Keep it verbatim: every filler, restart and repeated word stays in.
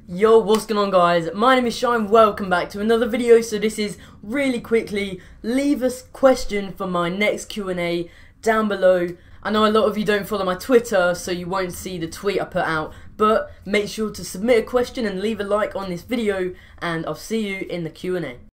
Yo, what's going on guys? My name is Shine, welcome back to another video. So this is really quickly, leave a question for my next Q and A down below. I know a lot of you don't follow my Twitter, so you won't see the tweet I put out, but make sure to submit a question and leave a like on this video, and I'll see you in the Q and A.